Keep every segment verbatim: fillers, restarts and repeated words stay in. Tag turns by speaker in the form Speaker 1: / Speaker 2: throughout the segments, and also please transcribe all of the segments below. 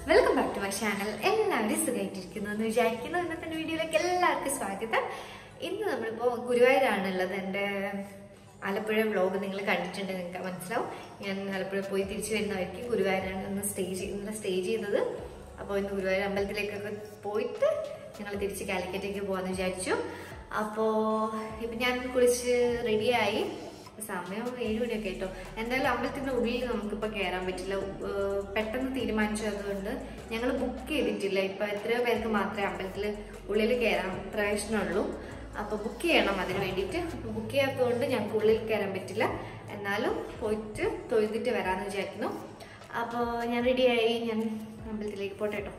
Speaker 1: Welcome back to my channel. എല്ലാവരും സുഖമായിട്ടിരിക്കുന്നു എന്ന് വിചാരിക്കുന്നു. ഇന്നത്തെ വീഡിയോയിലേക്ക് എല്ലാവർക്കും സ്വാഗതം. ഇന്ന് നമ്മളിപ്പോൾ ഗുരുവായൂരാണുള്ളത്. എൻ്റെ ആലപ്പുഴ വ്ലോഗ് നിങ്ങൾ കണ്ടിട്ടുണ്ട്, നിങ്ങൾക്ക് മനസ്സിലാവും. ഞാൻ ആലപ്പുഴ പോയി തിരിച്ചു വരുന്നതായിരിക്കും. ഗുരുവായൂരാണ് ഇന്ന് സ്റ്റേ ഇന്നലെ സ്റ്റേ ചെയ്യുന്നത്. അപ്പോൾ ഇന്ന് ഗുരുവായൂർ അമ്പലത്തിലേക്കൊക്കെ പോയിട്ട് ഞങ്ങൾ തിരിച്ച് കാലിക്കറ്റേക്ക് പോകാമെന്ന് വിചാരിച്ചു. അപ്പോൾ ഇപ്പം ഞാൻ കുളിച്ച് റെഡിയായി. സമയം ഏഴ് മണിയൊക്കെ കേട്ടോ. എന്തായാലും അമ്പലത്തിന്റെ ഉള്ളിൽ നമുക്കിപ്പോൾ കയറാൻ പറ്റില്ല, പെട്ടെന്ന് തീരുമാനിച്ചതുകൊണ്ട് ഞങ്ങൾ ബുക്ക് ചെയ്തിട്ടില്ല. ഇപ്പൊ എത്രയോ പേർക്ക് മാത്രമേ അമ്പലത്തിൽ ഉള്ളിൽ കയറാൻ പ്രവേശനമുള്ളൂ. അപ്പോൾ ബുക്ക് ചെയ്യണം അതിന് വേണ്ടിയിട്ട്. ബുക്ക് ചെയ്യാത്തതുകൊണ്ട് ഞങ്ങൾക്ക് ഉള്ളിൽ കയറാൻ പറ്റില്ല. എന്നാലും പോയിട്ട് തൊഴുതിട്ട് വരാമെന്ന് വിചാരിക്കുന്നു. അപ്പോൾ ഞാൻ റെഡിയായി, ഞാൻ അമ്പലത്തിലേക്ക് പോട്ടെ കേട്ടോ.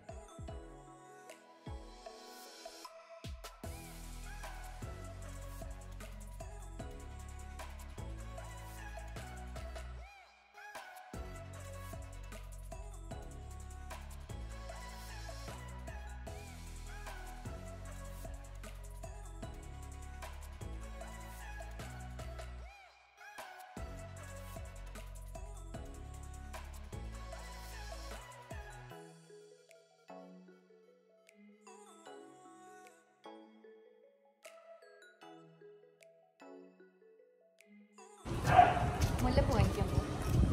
Speaker 1: മുല്ലപ്പൂ വാങ്ങിക്കാൻ പോകും.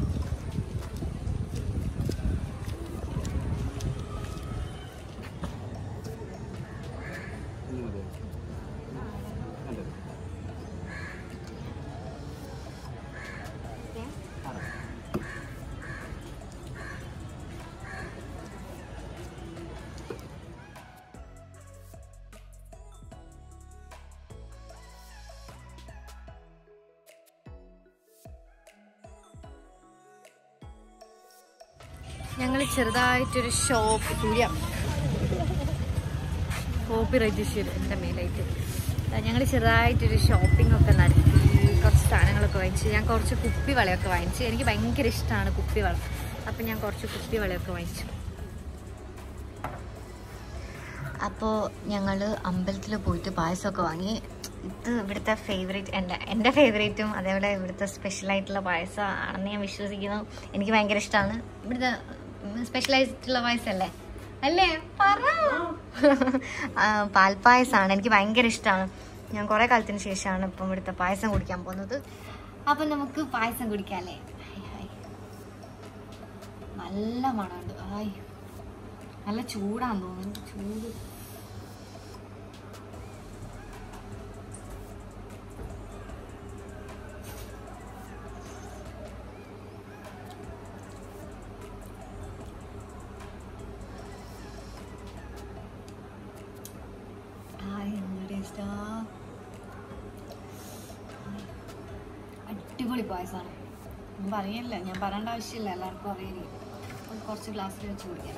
Speaker 1: ഞങ്ങൾ ചെറുതായിട്ടൊരു ഷോപ്പ് സൂര്യ കോപ്പി രജിസ്റ്റർ എൻ്റെ മേലായിട്ട് ഞങ്ങൾ ചെറുതായിട്ടൊരു ഷോപ്പിംഗ് ഒക്കെ നടത്തി. കുറച്ച് സാധനങ്ങളൊക്കെ വാങ്ങിച്ച്, ഞാൻ കുറച്ച് കുപ്പി വളയൊക്കെ വാങ്ങിച്ചു. എനിക്ക് ഭയങ്കര ഇഷ്ടമാണ് കുപ്പി വള. അപ്പം ഞാൻ കുറച്ച് കുപ്പി വളയൊക്കെ വാങ്ങിച്ചു. അപ്പോൾ ഞങ്ങൾ അമ്പലത്തിൽ പോയിട്ട് പായസമൊക്കെ വാങ്ങി. ഇത് ഇവിടുത്തെ ഫേവറേറ്റ്, എൻ്റെ എൻ്റെ ഫേവറേറ്റും അതേപോലെ ഇവിടുത്തെ സ്പെഷ്യലായിട്ടുള്ള പായസം ആണെന്ന് ഞാൻ വിശ്വസിക്കുന്നു. എനിക്ക് ഭയങ്കര ഇഷ്ടമാണ്. ഇവിടുത്തെ സ്പെഷ്യലൈസ്ഡുള്ള പായസമല്ലേ അല്ലേ? പറ. പാൽപ്പായസമാണ്, എനിക്ക് ഭയങ്കര ഇഷ്ടമാണ്. ഞാൻ കുറേ കാലത്തിന് ശേഷമാണ് ഇപ്പം ഇവിടുത്തെ പായസം കുടിക്കാൻ പോകുന്നത്. അപ്പം നമുക്ക് പായസം കുടിക്കാമല്ലേ? നല്ല മണമുണ്ട്. ആയി നല്ല ചൂടാന്ന് തോന്നുന്നു. ചൂട് അടിപൊളി പായസമാണ്. ഞാൻ പറയല്ല, ഞാൻ പറയേണ്ട ആവശ്യമില്ല, എല്ലാവർക്കും അറിയില്ലേ. കുറച്ച് ഗ്ലാസ്സിൽ വെച്ച് കുടിക്കാം.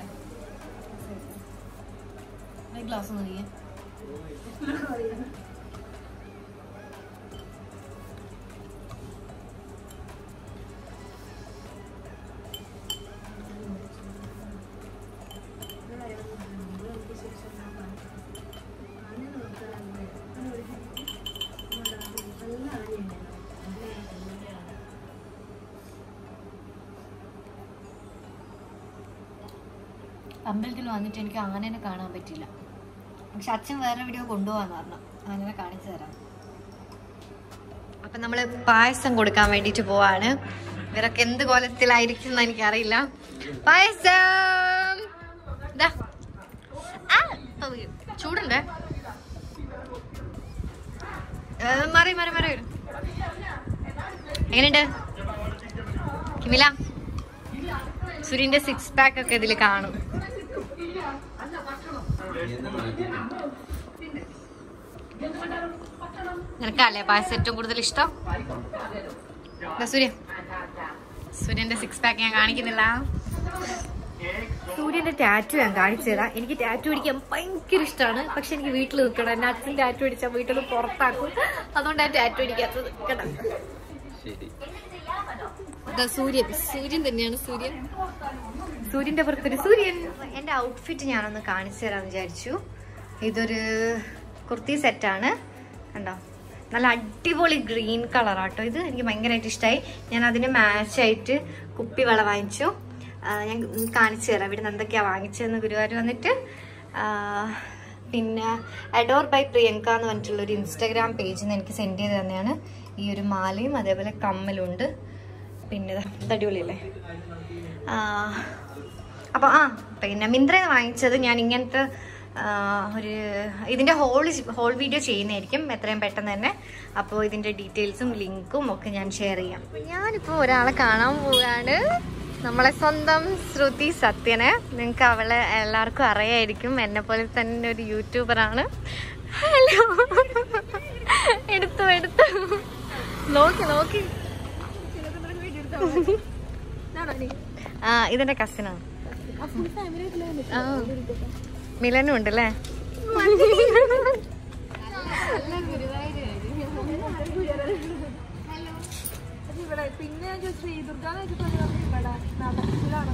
Speaker 1: ഗ്ലാസ് നോക്കിയേ. അമ്പലത്തിൽ വന്നിട്ട് എനിക്ക് ആനേനെ കാണാൻ പറ്റില്ല. പക്ഷെ അച്ഛൻ വേറെ വീഡിയോ കൊണ്ടുപോകാന്ന് പറഞ്ഞു, അങ്ങനെ കാണിച്ചു തരാം. അപ്പം നമ്മൾ പായസം കൊടുക്കാൻ വേണ്ടിയിട്ട് പോവാണ്. ഇവരൊക്കെ എന്ത് കോലത്തിലായിരിക്കും എന്ന് എനിക്കറിയില്ല. പായസം ചൂടുണ്ട്. മാറി മാറി മാറി വരും. എങ്ങനെയുണ്ട് കിമില? സൂര്യന്റെ സിക്സ് പാക്ക് ഒക്കെ ഇതിൽ കാണും. നിനക്കല്ലേ പായസം ഏറ്റവും കൂടുതൽ ഇഷ്ടം? സൂര്യ സൂര്യന്റെ സിക്സ് പാക്ക് ഞാൻ കാണിക്കുന്നില്ല. സൂര്യന്റെ ടാറ്റു ഞാൻ കാണിച്ചു തരാം. എനിക്ക് ടാറ്റു അടിക്കാൻ ഭയങ്കര ഇഷ്ടമാണ്. പക്ഷെ എനിക്ക് വീട്ടിൽ നിൽക്കണം. എന്നെ അച്ഛൻ ടാറ്റു അടിച്ചാൽ വീട്ടിൽ പുറത്താക്കും. അതുകൊണ്ട് ഞാൻ ടാറ്റു അടിക്കാത്തത്. കേട്ടോ, സൂര്യൻ സൂര്യൻ തന്നെയാണ്. സൂര്യൻ സൂര്യന്റെ പുറത്തൊരു സൂര്യൻ. എന്റെ ഔട്ട്ഫിറ്റ് ഞാനൊന്ന് കാണിച്ചു തരാമെന്ന് വിചാരിച്ചു. ഇതൊരു കുർത്തി സെറ്റാണ്, കണ്ടോ? നല്ല അടിപൊളി ഗ്രീൻ കളറാട്ടോ ഇത്. എനിക്ക് ഭയങ്കരമായിട്ട് ഇഷ്ടമായി. ഞാൻ അതിന് മാച്ചായിട്ട് കുപ്പി വള വാങ്ങിച്ചു. ഞാൻ കാണിച്ചു തരാം ഇവിടെ നിന്ന് എന്തൊക്കെയാണ് വാങ്ങിച്ചതെന്ന് ഗുരുവായൂർ വന്നിട്ട്. പിന്നെ അഡോർ ബൈ പ്രിയങ്ക എന്ന് പറഞ്ഞിട്ടുള്ളൊരു ഇൻസ്റ്റാഗ്രാം പേജിൽ നിന്ന് എനിക്ക് സെൻഡ് ചെയ്ത് തന്നെയാണ് ഈ ഒരു മാലയും അതേപോലെ കമ്മലുണ്ട്. പിന്നെ അടിപൊളിയല്ലേ. അപ്പോൾ ആ പിന്നെ മിന്ത്രയിൽ നിന്ന് വാങ്ങിച്ചത് ഞാൻ ഇങ്ങനത്തെ ഒരു ഇതിൻ്റെ ഹോൾ ഹോൾ വീഡിയോ ചെയ്യുന്നതായിരിക്കും എത്രയും പെട്ടെന്ന് തന്നെ. അപ്പോൾ ഇതിൻ്റെ ഡീറ്റെയിൽസും ലിങ്കും ഒക്കെ ഞാൻ ഷെയർ ചെയ്യാം. ഞാനിപ്പോൾ ഒരാളെ കാണാൻ പോവുകയാണ്, നമ്മളെ സ്വന്തം ശ്രുതി സത്യനെ. നിങ്ങൾക്ക് അവളെ എല്ലാവർക്കും അറിയായിരിക്കും, എന്നെ പോലെ തന്നെ ഒരു യൂട്യൂബറാണ്. ഹലോ, എടുത്തു എടുത്തു നോക്കി നോക്കി. ആ ഇതെന്റെ കസിനാണ്. ആ മിലനും ഉണ്ടല്ലേ.
Speaker 2: പിന്നെ ശ്രീ ദുർഗാന്ന് വെച്ചിട്ടുണ്ടെങ്കിൽ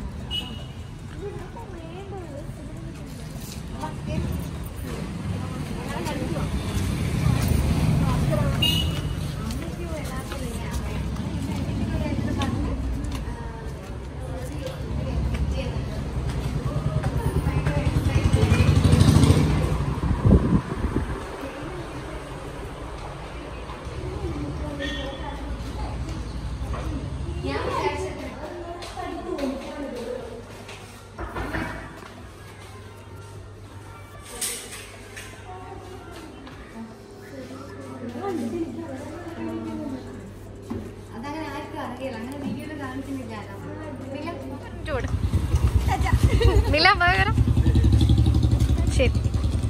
Speaker 1: ശരി.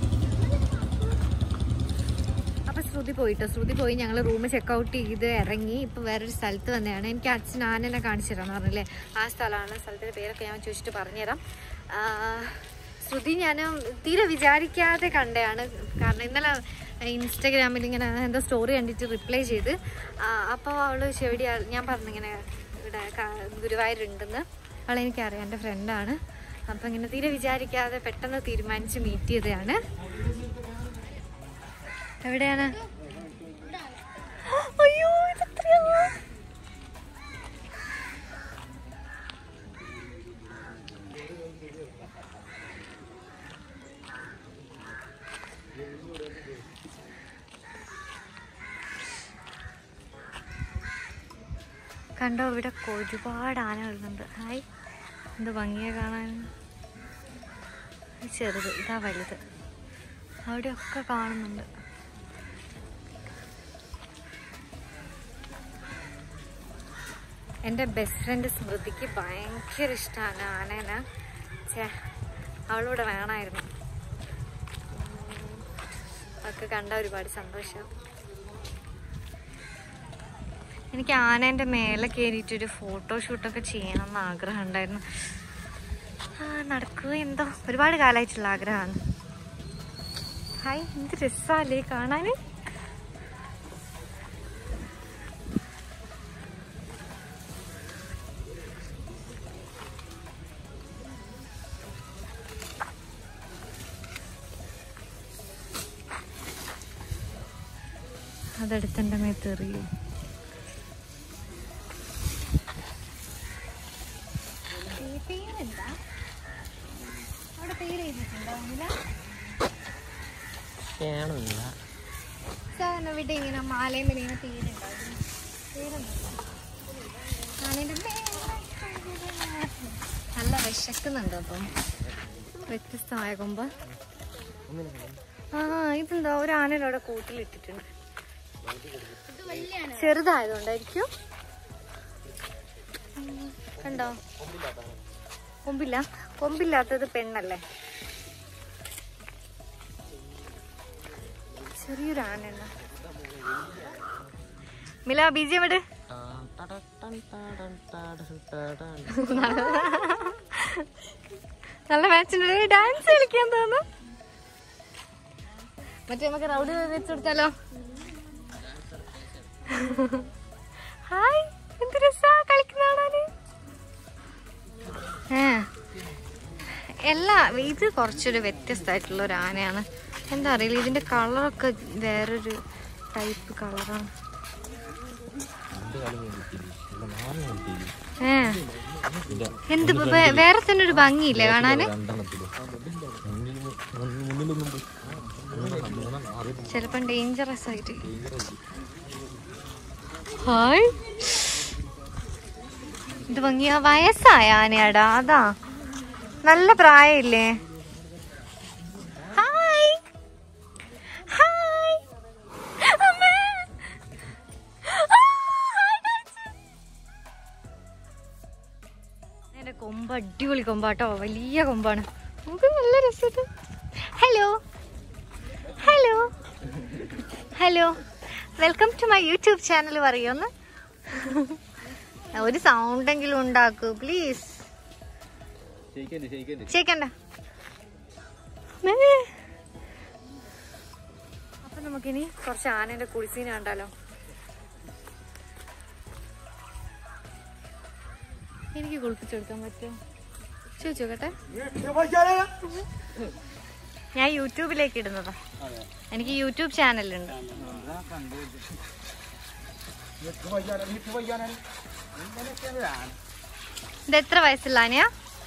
Speaker 1: അപ്പൊ ശ്രുതി പോയിട്ടോ ശ്രുതി പോയി ഞങ്ങൾ റൂം ചെക്കൗട്ട് ചെയ്ത് ഇറങ്ങി. ഇപ്പൊ വേറൊരു സ്ഥലത്ത് തന്നെയാണ്. എനിക്ക് അച്ഛൻ ആനെന്നെ കാണിച്ചു തരാന്ന് പറഞ്ഞില്ലേ, ആ സ്ഥലമാണ്. സ്ഥലത്തിന്റെ പേരൊക്കെ ഞാൻ ചോദിച്ചിട്ട് പറഞ്ഞുതരാം. ശ്രുതി ഞാൻ തീരെ വിചാരിക്കാതെ കണ്ടതാണ്. കാരണം ഇന്നലെ ഇൻസ്റ്റാഗ്രാമിൽ ഇങ്ങനെ എന്തോ സ്റ്റോറി കണ്ടിട്ട് റിപ്ലൈ ചെയ്ത്. അപ്പോൾ അവൾ ചെവിടി ഞാൻ പറഞ്ഞിങ്ങനെ ഇവിടെ ഗുരുവായൂരുണ്ടെന്ന്. അവളെനിക്കറിയാം, എൻ്റെ ഫ്രണ്ടാണ്. അപ്പം ഇങ്ങനെ തീരെ വിചാരിക്കാതെ പെട്ടെന്ന് തീരുമാനിച്ച് മീറ്റ് ചെയ്തതാണ്. എവിടെയാണ്? അയ്യോ ഇതെത്രയാ? കണ്ടോ, ഇവിടെ ഒരുപാട് ആനകളുണ്ട്. ഹായ്, എന്ത് ഭംഗിയെ കാണാൻ. ചെറുത്, ഇതാ വലുത്. അവിടെയൊക്കെ കാണുന്നുണ്ട്. എൻ്റെ ബെസ്റ്റ് ഫ്രണ്ട് സ്മൃതിക്ക് ഭയങ്കര ഇഷ്ടമാണ് ആനേനെ. ചേ, അവളിവിടെ വേണമായിരുന്നു. ഒക്കെ കണ്ട ഒരുപാട് സന്തോഷം. എനിക്ക് ആനേൻ്റെ മേലെ കയറിയിട്ടൊരു ഫോട്ടോഷൂട്ടൊക്കെ ചെയ്യണമെന്ന് ആഗ്രഹം ഉണ്ടായിരുന്നു. ആ നടക്കുക എന്തോ, ഒരുപാട് കാലമായിട്ടുള്ള ആഗ്രഹമാണ്. ഹായ്, എന്ത് രസമല്ലേ കാണാൻ. അതെടുത്തെൻ്റെ മേത്തെറിയും. അവിടെ പേര് എഴുതിയിട്ടുണ്ടാവുന്നില്ല. സാധാരണ ഇവിടെ ഇങ്ങനെ മാലയും ഇങ്ങനെ പേരുണ്ടാവും. പേരൊന്നുമില്ല. നല്ല വിശക്കുന്നുണ്ട്. അപ്പം വ്യത്യസ്തമായ കൊമ്പ്. ആ ഇതെന്താ, ഒരു ആനയുടെ അവിടെ കൂട്ടിലിട്ടിട്ടുണ്ട്. ചെറുതായതുകൊണ്ടായിരിക്കും. കണ്ടോ, കൊമ്പില്ല. കൊമ്പില്ലാത്തത് പെണ്ണല്ലേ. ചെറിയൊരു ആനയാണ്. മില ബീജം വിട്. നല്ല മാച്ചിന്റെ ഡാൻസ് കളിക്കാൻ തോന്നുന്നു. മറ്റേ നമുക്ക് റൗഡ് വെച്ച് കൊടുത്താലോ? ഹായ്, എന്ത് രസാ കളിക്കുന്ന കാണാന്. ഏ എല്ലാ ഇത് കുറച്ചൊരു വ്യത്യസ്തമായിട്ടുള്ള ഒരു ആനയാണ്. എന്താ അറിയില്ല, ഇതിന്റെ കളറൊക്കെ വേറൊരു ടൈപ്പ് കളറാണ്. ഏ എന്ത് വേറെ തന്നെ ഒരു ഭംഗിയില്ലേ കാണാന്? ചിലപ്പം ഡേഞ്ചറസ് ആയിട്ട്. ഹായ്, ഇത് ഭംഗിയാ. വയസ്സായ ആനയാടാ, അതാ നല്ല പ്രായമില്ലേ? ഹായ് ഹായ് എന്റെ കൊമ്പ് അടിപൊളി കൊമ്പാട്ടോ, വലിയ കൊമ്പാണ്. നമുക്ക് നല്ല രസം. Hello hello hello, welcome to my YouTube channel. പറയുമെന്ന് ഒരു സൗണ്ടെങ്കിലും ഉണ്ടാക്കൂ പ്ലീസ്. ചേക്കണ്ട. അപ്പൊ നമുക്കിനി കുറച്ച് ആനന്റെ കുളിസീന കണ്ടാലോ? എനിക്ക് കുളിപ്പിച്ചെടുക്കാൻ പറ്റുമോ ചോദിച്ചോ കേട്ടെ. ഞാൻ യൂട്യൂബിലേക്ക് ഇടുന്നതാ, എനിക്ക് യൂട്യൂബ് ചാനലുണ്ട്. ഇത് എത്ര വയസ്സുള്ള ആനയാ?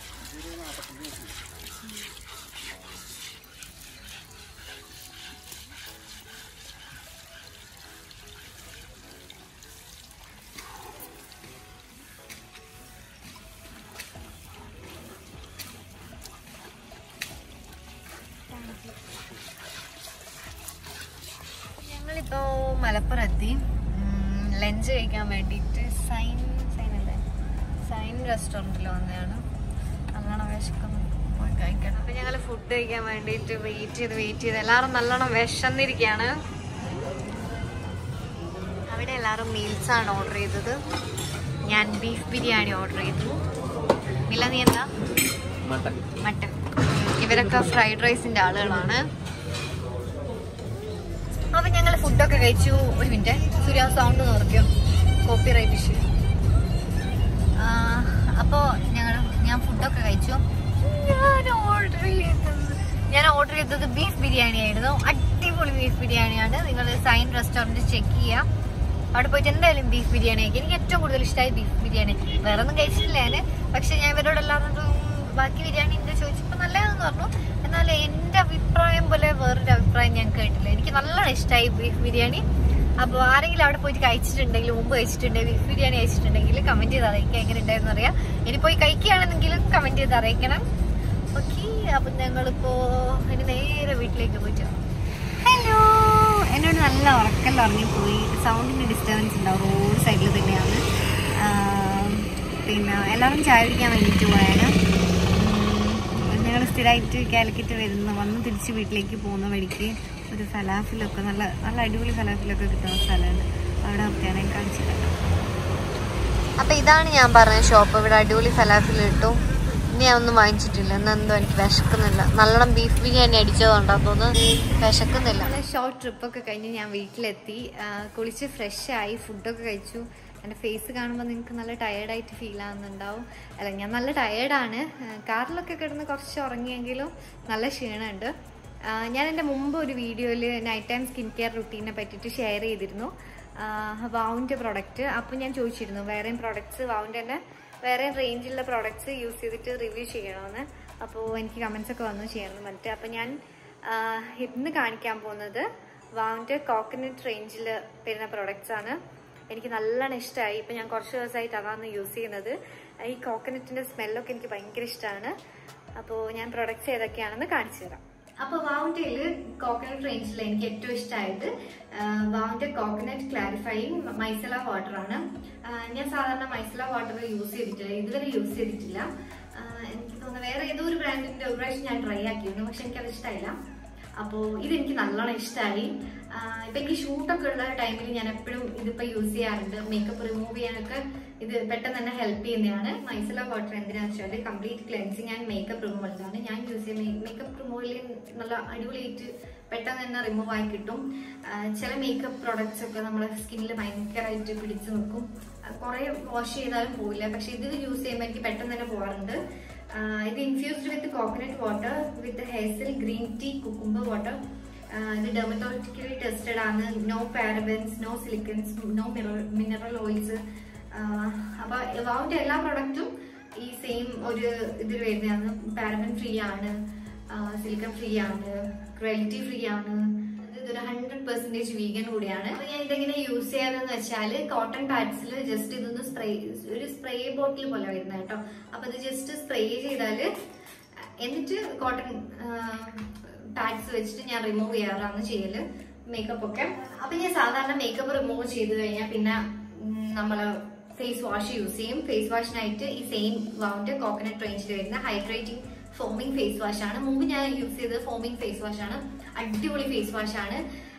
Speaker 1: ഞങ്ങളിപ്പോ മലപ്പുറം എത്തി. ലഞ്ച് കഴിക്കാൻ വേണ്ടിയിട്ട് സൈൻ സൈൻ അല്ലേ സൈൻ റെസ്റ്റോറൻറ്റിൽ വന്നതാണ്. നല്ലോണം വിശക്കുന്നു, പോയി കഴിക്കണം. അപ്പം ഞങ്ങൾ ഫുഡ് കഴിക്കാൻ വേണ്ടിയിട്ട് വെയിറ്റ് ചെയ്ത് വെയിറ്റ് ചെയ്ത് എല്ലാവരും നല്ലോണം വിശന്നിരിക്കുകയാണ്. അവിടെ എല്ലാവരും മീൽസാണ് ഓർഡർ ചെയ്തത്. ഞാൻ ബീഫ് ബിരിയാണി ഓർഡർ ചെയ്തു. മില നീ എന്താ? മട്ടൻ. ഇവരൊക്കെ ഫ്രൈഡ് റൈസിൻ്റെ ആളുകളാണ്. അപ്പൊ ഞങ്ങൾ ഫുഡൊക്കെ കഴിച്ചു. ഒരു മിനിറ്റ്, സൂര്യ സൗണ്ട് നോക്കിയോ, കോപ്പി റൈറ്റ് ഇഷ്യൂ. അപ്പോ ഞങ്ങൾ ഞാൻ ഫുഡൊക്കെ കഴിച്ചു. ഞാൻ ഓർഡർ ചെയ്തത് ഞാൻ ഓർഡർ ചെയ്തത് ബീഫ് ബിരിയാണി ആയിരുന്നു. അടിപൊളി ബീഫ് ബിരിയാണിയാണ്. നിങ്ങൾ സൈൻ റെസ്റ്റോറൻറ്റ് ചെക്ക് ചെയ്യാം. അവിടെ പോയിട്ട് എന്തായാലും ബീഫ് ബിരിയാണി കഴിക്കും. എനിക്ക് ഏറ്റവും കൂടുതൽ ഇഷ്ടമായി ബീഫ് ബിരിയാണി. വേറെ ഒന്നും കഴിച്ചിട്ടില്ല ഞാൻ. പക്ഷെ ഞാൻ ഇവരോടെല്ലാവരും ബാക്കി ബിരിയാണി എന്താ ചോദിച്ചപ്പോൾ നല്ലതെന്ന് പറഞ്ഞു. എന്നാൽ എൻ്റെ അഭിപ്രായം പോലെ വേറൊരു അഭിപ്രായം ഞാൻ കേട്ടില്ല. എനിക്ക് നല്ലോണം ഇഷ്ടമായി ബീഫ് ബിരിയാണി. അപ്പോൾ ആരെങ്കിലും അവിടെ പോയിട്ട് കഴിച്ചിട്ടുണ്ടെങ്കിൽ, മുമ്പ് കഴിച്ചിട്ടുണ്ടെങ്കിൽ ബീഫ് ബിരിയാണി കഴിച്ചിട്ടുണ്ടെങ്കിൽ കമൻറ്റ് ചെയ്ത് അറിയിക്കുക എങ്ങനെ ഉണ്ടായിരുന്നു അറിയാം. ഇനി പോയി കഴിക്കുകയാണെന്നെങ്കിലും കമൻറ്റ് ചെയ്ത് അറിയിക്കണം. ഓക്കെ, അപ്പം ഞങ്ങളിപ്പോൾ ഇനി നേരെ വീട്ടിലേക്ക് പോയിട്ട്. ഹലോ, എന്നോട് നല്ല ഉറക്കെല്ലാം ഉറങ്ങിപ്പോയി. സൗണ്ടിൻ്റെ ഡിസ്റ്റർബൻസ് ഉണ്ടാവും. റോഡ് സൈഡിൽ തന്നെയാണ്. പിന്നെ എല്ലാവരും ചായ കുടിക്കാൻ വേണ്ടിയിട്ട് പോയാണ്. ഞങ്ങൾ സ്ഥിരമായിട്ട് കാലിക്കറ്റ് വരുന്ന വന്ന് തിരിച്ച് വീട്ടിലേക്ക് പോകുന്ന വഴിക്ക് ഒരു ഫലാഫിലൊക്കെ നല്ല നല്ല അടിപൊളി ഫലാഫിലൊക്കെ കിട്ടുന്ന സ്ഥലമാണ്. അവിടെ ഒക്കെയാണ് കാണിച്ചിട്ടുണ്ട്. അപ്പം ഇതാണ് ഞാൻ പറഞ്ഞ ഷോപ്പ്. ഇവിടെ അടിപൊളി ഫലാഫിൽ കിട്ടും. ഇനി ഞാൻ ഒന്നും വാങ്ങിച്ചിട്ടില്ല. എന്നെന്തോ എനിക്ക് വിശക്കുന്നില്ല. നല്ലോണം ബീഫ് ബിരിയാണി അടിച്ചതുകൊണ്ടാണ് തോന്നുന്നു വിശക്കുന്നില്ല. ഷോർട്ട് ട്രിപ്പൊക്കെ കഴിഞ്ഞ് ഞാൻ വീട്ടിലെത്തി. കുളിച്ച് ഫ്രഷായി, ഫുഡൊക്കെ കഴിച്ചു. എൻ്റെ ഫേസ് കാണുമ്പോൾ നിങ്ങൾക്ക് നല്ല ടയേർഡായിട്ട് ഫീൽ ആകുന്നുണ്ടാവും. അല്ല, ഞാൻ നല്ല ടയേർഡാണ്. കാറിലൊക്കെ കിടന്ന് കുറച്ച് ഉറങ്ങിയെങ്കിലും നല്ല ക്ഷീണമുണ്ട്. ഞാൻ എൻ്റെ മുമ്പ് ഒരു വീഡിയോയിൽ നൈറ്റ് ടൈം സ്കിൻ കെയർ റുട്ടീനെ പറ്റിയിട്ട് ഷെയർ ചെയ്തിരുന്നു, വാവിൻ്റെ പ്രൊഡക്റ്റ്. അപ്പോൾ ഞാൻ ചോദിച്ചിരുന്നു വേറെയും പ്രൊഡക്ട്സ്, വാവിൻ്റെ തന്നെ വേറെ റേഞ്ചിലുള്ള പ്രോഡക്ട്സ് യൂസ് ചെയ്തിട്ട് റിവ്യൂ ചെയ്യണമെന്ന്. അപ്പോൾ എനിക്ക് കമൻസ് ഒക്കെ വന്നു ചെയ്യണമെന്ന് പറഞ്ഞിട്ട്. അപ്പോൾ ഞാൻ ഇന്ന് കാണിക്കാൻ പോകുന്നത് വാവിൻ്റെ കോക്കനട്ട് റേഞ്ചിൽ വരുന്ന പ്രൊഡക്ട്സ് ആണ്. എനിക്ക് നല്ലോണം ഇഷ്ടമായി. ഇപ്പം ഞാൻ കുറച്ച് ദിവസമായിട്ട് അതാണ് യൂസ് ചെയ്യുന്നത്. ഈ കോക്കനട്ടിൻ്റെ സ്മെല്ലൊക്കെ എനിക്ക് ഭയങ്കര ഇഷ്ടമാണ്. അപ്പോൾ ഞാൻ പ്രൊഡക്ട്സ് ഏതൊക്കെയാണെന്ന് കാണിച്ചു തരാം. അപ്പോൾ വാവിൻ്റെ കോക്കനട്ട് റേഞ്ചിൽ എനിക്ക് ഏറ്റവും ഇഷ്ടമായിട്ട് വാവിൻ്റെ കോക്കനട്ട് ക്ലാരിഫൈയിങ് മൈസല വാട്ടറാണ്. ഞാൻ സാധാരണ മൈസല വാട്ടർ യൂസ് ചെയ്തിട്ടില്ല, ഇതുവരെ യൂസ് ചെയ്തിട്ടില്ല. എനിക്ക് തോന്നുന്നു വേറെ ഏതോ ഒരു ബ്രാൻഡിൻ്റെ ഒരു പ്രാവശ്യം ഞാൻ ട്രൈ ആക്കിയിരുന്നു, പക്ഷെ എനിക്കത് ഇഷ്ടമായില്ല. അപ്പോൾ ഇതെനിക്ക് നല്ലോണം ഇഷ്ടമായി. ഇപ്പം എനിക്ക് ഷൂട്ടൊക്കെ ഉള്ള ടൈമിൽ ഞാൻ എപ്പോഴും ഇതിപ്പോൾ യൂസ് ചെയ്യാറുണ്ട്. മേക്കപ്പ് റിമൂവ് ചെയ്യാനൊക്കെ ഇത് പെട്ടെന്ന് തന്നെ ഹെൽപ്പ് ചെയ്യുന്നതാണ്. മൈസല വാട്ടർ എന്തിനാണെന്ന് വെച്ചാൽ കംപ്ലീറ്റ് ക്ലെൻസിങ് ആൻഡ് മേക്കപ്പ് റിമൂവലാണ് ഞാൻ യൂസ് ചെയ്യുന്നത്. മേക്കപ്പ് റിമൂവലിൽ നല്ല അടിപൊളിയായിട്ട് പെട്ടെന്ന് തന്നെ റിമൂവ് ആയി കിട്ടും. ചില മേക്കപ്പ് പ്രോഡക്റ്റ്സ് ഒക്കെ നമ്മുടെ സ്കിന്നിൽ ഭയങ്കരമായിട്ട് പിടിച്ചു നിൽക്കും, കുറേ വാഷ് ചെയ്താലും പോവില്ല. പക്ഷെ ഇത് യൂസ് ചെയ്യുമ്പോൾ എനിക്ക് പെട്ടെന്ന് തന്നെ പോകാറുണ്ട്. ഇത് infused with coconut water with hazel green tea cucumber water. ഇത് ഡെർമറ്റോളജിക്കലി ടെസ്റ്റഡ് ആണ്. No parabens, no silicones, no mineral oils. അപ്പോൾ വാവിൻ്റെ എല്ലാ പ്രൊഡക്റ്റും ഈ സെയിം ഒരു ഇതിൽ വരുന്നതാണ്. പാരബൻ ഫ്രീ ആണ്, സിലിക്കൺ ഫ്രീ ആണ്, ക്വാളിറ്റി ഫ്രീ ആണ്. ഇതൊരു ഹൺഡ്രഡ് പെർസെന്റേജ് വീഗൻ കൂടിയാണ്. അപ്പൊ ഞാൻ ഇതെങ്ങനെ യൂസ് ചെയ്യാതെന്ന് വെച്ചാൽ കോട്ടൺ പാഡ്സിൽ ജസ്റ്റ് ഇതൊന്ന് സ്പ്രേ, ഒരു സ്പ്രേ ബോട്ടിൽ പോലെ വരുന്നത് കേട്ടോ. അപ്പൊ ഇത് ജസ്റ്റ് സ്പ്രേ ചെയ്താല് എന്നിട്ട് കോട്ടൺ പാഡ്സ് വെച്ചിട്ട് ഞാൻ റിമൂവ് ചെയ്യാറാണ് ചെയ്യല് മേക്കപ്പ് ഒക്കെ. അപ്പൊ ഞാൻ സാധാരണ മേക്കപ്പ് റിമൂവ് ചെയ്ത് കഴിഞ്ഞാൽ പിന്നെ നമ്മള് ഫേസ് വാഷ് യൂസ് ചെയ്യും. ഫേസ് വാഷിനായിട്ട് ഈ സെയിം വാവിന്റെ കോക്കനട്ട് റേഞ്ചിൽ വരുന്ന ഹൈഡ്രേറ്റിംഗ് ഫോമിംഗ് ഫേസ് വാഷ് ആണ്. മുമ്പ് ഞാൻ യൂസ് ചെയ്തത് ഫോമിംഗ് ഫേസ് വാഷ് ആണ്. അടിപൊളി ഫേസ് വാഷ് ആണ്.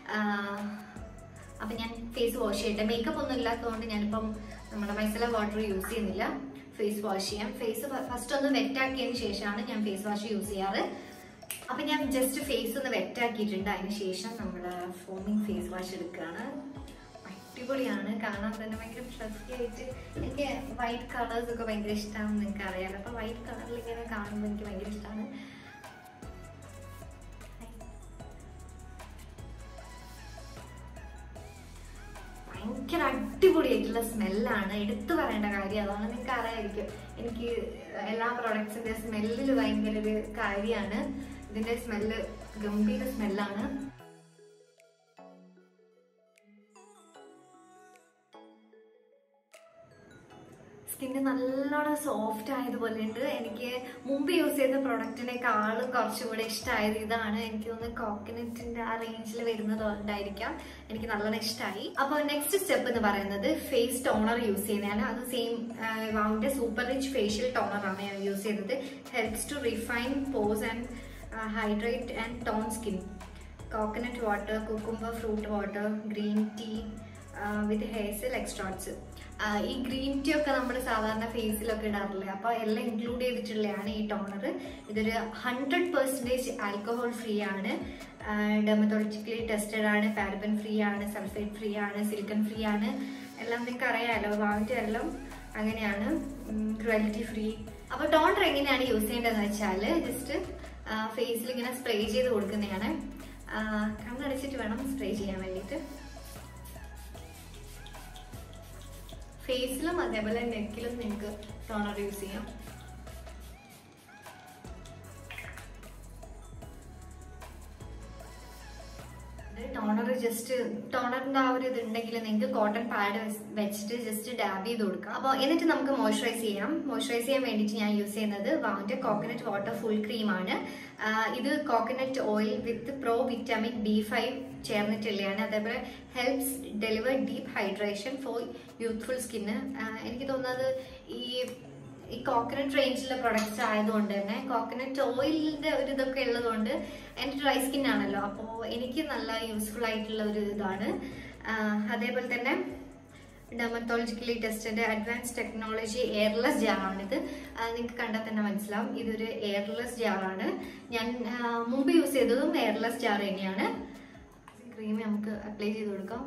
Speaker 1: അപ്പൊ ഞാൻ ഫേസ് വാഷ് ചെയ്യട്ടെ. മേക്കപ്പ് ഒന്നും ഇല്ലാത്തതുകൊണ്ട് ഞാനിപ്പം നമ്മുടെ മൈസല വാട്ടർ യൂസ് ചെയ്യുന്നില്ല. ഫേസ് വാഷ് ചെയ്യാം. ഫേസ് ഫസ്റ്റ് ഒന്ന് വെറ്റാക്കിയതിന് ശേഷമാണ് ഞാൻ ഫേസ് വാഷ് യൂസ് ചെയ്യാറ്. അപ്പൊ ഞാൻ ജസ്റ്റ് ഫേസ് ഒന്ന് വെറ്റാക്കിയിട്ടുണ്ട്. അതിന് ശേഷം നമ്മുടെ ഫോമിംഗ് ഫേസ് വാഷ് എടുക്കുകയാണ്. അടിപൊളിയാണ്, കാണാൻ തന്നെ ഭയങ്കര ഫ്ലഫി ആയിട്ട്. എനിക്ക് വൈറ്റ് കളേഴ്സ് ഒക്കെ ഭയങ്കര ഇഷ്ടമാണെന്ന് നിങ്ങൾക്ക് അറിയാലോ. അപ്പൊ വൈറ്റ് കളറിൽ ഇങ്ങനെ കാണുമ്പോൾ എനിക്ക് ഭയങ്കര ഇഷ്ടമാണ്. ഭയങ്കര അടിപൊളിയായിട്ടുള്ള സ്മെല്ലാണ്, എടുത്തു പറയേണ്ട കാര്യം അതാണ്. നിങ്ങൾക്ക് അറിയാമായിരിക്കും, എനിക്ക് എല്ലാ പ്രോഡക്ട്സിന്റെ സ്മെല്ലിൽ ഭയങ്കര ഒരു കാര്യമാണ്. ഇതിന്റെ സ്മെല്ല് ഗംഭീര സ്മെല്ലാണ്. സ്കിന്ന് നല്ലോണം സോഫ്റ്റ് ആയതുപോലെ ഉണ്ട്. എനിക്ക് മുമ്പ് യൂസ് ചെയ്ത പ്രൊഡക്റ്റിനേക്കാളും കുറച്ചുകൂടെ ഇഷ്ടമായത് ഇതാണ്. എനിക്ക് തോന്നുന്നു കോക്കനറ്റിന്റെ ആ റേഞ്ചിൽ വരുന്നത് കൊണ്ടായിരിക്കാം എനിക്ക് നല്ലോണം ഇഷ്ടമായി. അപ്പോൾ നെക്സ്റ്റ് സ്റ്റെപ്പ് എന്ന് പറയുന്നത് ഫേസ് ടോണർ യൂസ് ചെയ്യുന്നതാണ്. അത് സെയിം വാവിന്റെ സൂപ്പർ റിച്ച് ഫേഷ്യൽ ടോണറാണ് ഞാൻ യൂസ് ചെയ്തത്. Helps to refine pores and hydrate and tone skin. Coconut water, cucumber fruit water, green tea with hazel extracts. ഈ ഗ്രീൻ ടീ ഒക്കെ നമ്മൾ സാധാരണ ഫേസിലൊക്കെ ഇടാറില്ലേ, അപ്പൊ എല്ലാം ഇൻക്ലൂഡ് ചെയ്തിട്ടുള്ളതാണ് ഈ ടോണർ. ഇതൊരു ഹൺഡ്രഡ് പെർസെൻറ്റേജ് ആൽക്കഹോൾ ഫ്രീ ആണ്, ഡെർമറ്റോളജിക്കലി ടെസ്റ്റഡ് ആണ്, പാരബൻ ഫ്രീ ആണ്, സൾഫേറ്റ് ഫ്രീ ആണ്, സിലിക്കൺ ഫ്രീ ആണ്. എല്ലാം നിങ്ങൾക്ക് അറിയാമല്ലോ, വാങ്ങിച്ച എല്ലാം അങ്ങനെയാണ്. Quality free. അപ്പൊ ടോണർ എങ്ങനെയാണ് യൂസ് ചെയ്യേണ്ടതെന്ന് വെച്ചാൽ ജസ്റ്റ് ഫേസിൽ ഇങ്ങനെ സ്പ്രേ ചെയ്ത് കൊടുക്കുന്നതാണ്. കണ്ണടച്ചിട്ട് വേണം സ്പ്രേ ചെയ്യാൻ വേണ്ടിയിട്ട്. ഫേസിലും അതേപോലെ നെക്കിലും നിങ്ങൾക്ക് ടോണർ യൂസ് ചെയ്യാം. ടോണർ ജസ്റ്റ് ടോണറിന്റെ ആ ഒരു ഇതുണ്ടെങ്കിൽ നിങ്ങൾക്ക് കോട്ടൺ പാഡ് വെച്ചിട്ട് ജസ്റ്റ് ഡാബ് ചെയ്ത് കൊടുക്കാം. അപ്പോൾ എന്നിട്ട് നമുക്ക് മോയ്സ്ചറൈസ് ചെയ്യാം. മോയ്സ്ചറൈസ് ചെയ്യാൻ വേണ്ടിയിട്ട് ഞാൻ യൂസ് ചെയ്യുന്നത് വാവിന്റെ കോക്കനട്ട് വാട്ടർ ഫുൾ ക്രീമാണ്. ഇത് coconut oil with pro vitamin B five ചേർന്നിട്ടുള്ളതാണ്. അതേപോലെ helps deliver deep hydration for youthful skin. എനിക്ക് തോന്നുന്നത് ഈ ഈ കോക്കനട്ട് റേഞ്ചിലുള്ള പ്രൊഡക്ട്സ് ആയതുകൊണ്ട് തന്നെ കോക്കനട്ട് ഓയിലിന്റെ ഒരു ഇതൊക്കെ ഉള്ളതുകൊണ്ട് എൻ്റെ ഡ്രൈ സ്കിൻ ആണല്ലോ, അപ്പോൾ എനിക്ക് നല്ല യൂസ്ഫുൾ ആയിട്ടുള്ള ഒരു ഇതാണ്. അതേപോലെ തന്നെ dermatologically tested advance technology airless ജാറാണിത്. നിങ്ങൾക്ക് കണ്ടാൽ തന്നെ മനസ്സിലാവും ഇതൊരു എയർലെസ് ജാറാണ്. ഞാൻ മുമ്പ് യൂസ് ചെയ്തതും എയർലെസ് ജാർ തന്നെയാണ്. ക്രീം നമുക്ക് അപ്ലൈ ചെയ്ത് കൊടുക്കാം.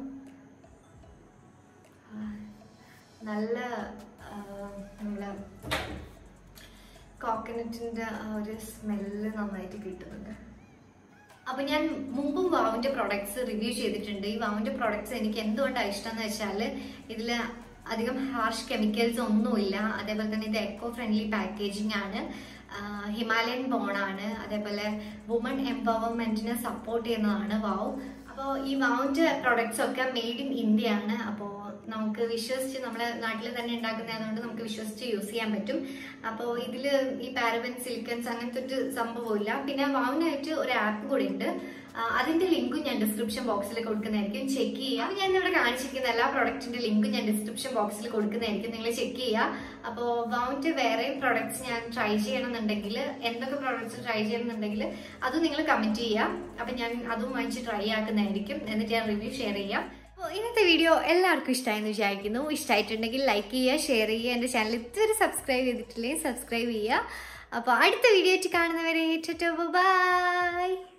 Speaker 1: നല്ല നമ്മളെ കോക്കനറ്റിന്റെ ആ ഒരു സ്മെല്ല് നന്നായിട്ട് കിട്ടുന്നുണ്ട്. അപ്പൊ ഞാൻ മുമ്പും വാവിന്റെ പ്രൊഡക്ട്സ് റിവ്യൂ ചെയ്തിട്ടുണ്ട്. ഈ വാവിന്റെ പ്രൊഡക്ട്സ് എനിക്ക് എന്തുകൊണ്ടാണ് ഇഷ്ടം എന്ന് വെച്ചാൽ ഇതില് അധികം ഹാർഷ് കെമിക്കൽസ് ഒന്നുമില്ല. അതേപോലെ തന്നെ ഇത് എക്കോ ഫ്രണ്ട്ലി പാക്കേജിംഗ് ആണ്, ഹിമാലയൻ ബോൺ ആണ്, അതേപോലെ വുമൺ എംപവർമെന്റിനെ സപ്പോർട്ട് ചെയ്യുന്നതാണ് വാവ്. അപ്പോൾ ഈ വാവിന്റെ പ്രൊഡക്ട്സ് ഒക്കെ മെയ്ഡ് ഇൻ ഇന്ത്യ ആണ്. അപ്പോൾ നമുക്ക് വിശ്വസിച്ച് നമ്മുടെ നാട്ടിൽ തന്നെ ഉണ്ടാക്കുന്നതുകൊണ്ട് നമുക്ക് വിശ്വസിച്ച് യൂസ് ചെയ്യാൻ പറ്റും. അപ്പോൾ ഇതിൽ ഈ പാരബൻ സിലിക്കൺസ് അങ്ങനത്തെ ഒരു സംഭവമില്ല. പിന്നെ വാവിനായിട്ട് ഒരു ആപ്പ് കൂടി ഉണ്ട്, അതിന്റെ ലിങ്കും ഞാൻ ഡിസ്ക്രിപ്ഷൻ ബോക്സിൽ കൊടുക്കുന്നതായിരിക്കും, ചെക്ക് ചെയ്യുക. ഞാൻ ഇവിടെ കാണിച്ചിരിക്കുന്ന എല്ലാ പ്രൊഡക്റ്റിന്റെ ലിങ്കും ഞാൻ ഡിസ്ക്രിപ്ഷൻ ബോക്സിൽ കൊടുക്കുന്നതായിരിക്കും, നിങ്ങൾ ചെക്ക് ചെയ്യുക. അപ്പോൾ വാവിന്റെ വേറെ പ്രൊഡക്ട്സ് ഞാൻ ട്രൈ ചെയ്യണമെന്നുണ്ടെങ്കിൽ, എന്തൊക്കെ പ്രൊഡക്ട്സ് ട്രൈ ചെയ്യണമെന്നുണ്ടെങ്കിൽ അതും നിങ്ങൾ കമന്റ് ചെയ്യുക. അപ്പൊ ഞാൻ അതും വാങ്ങിച്ച് ട്രൈ ആക്കുന്നതായിരിക്കും, എന്നിട്ട് ഞാൻ റിവ്യൂ ഷെയർ ചെയ്യാം. അപ്പോൾ ഇന്നത്തെ വീഡിയോ എല്ലാവർക്കും ഇഷ്ടമായെന്ന് വിചാരിക്കുന്നു. ഇഷ്ടമായിട്ടുണ്ടെങ്കിൽ ലൈക്ക് ചെയ്യുക, ഷെയർ ചെയ്യുക. എൻ്റെ ചാനൽ ഇതുവരെ സബ്സ്ക്രൈബ് ചെയ്തിട്ടില്ലെങ്കിൽ സബ്സ്ക്രൈബ് ചെയ്യുക. അപ്പോൾ അടുത്ത വീഡിയോ ആയിട്ട് കാണുന്നവരെ ബൈ.